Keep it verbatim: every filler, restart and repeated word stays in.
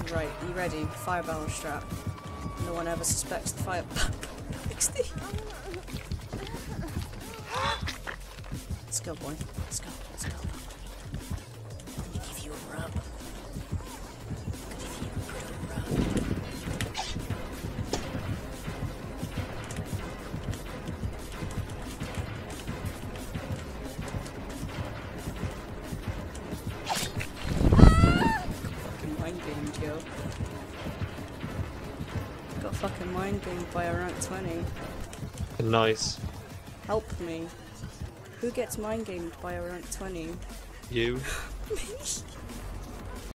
Right, you ready? Fire barrel strap. No one ever suspects the fire. sixty. Let's go, boy. Let's go. Let's go. Let me give you a rub. Let me give you a good rub. Fucking mind gamed, yo. Got fucking mind gamed by a rank twenty. Nice. Help me. Who gets mind gamed by a rank twenty? You. Me?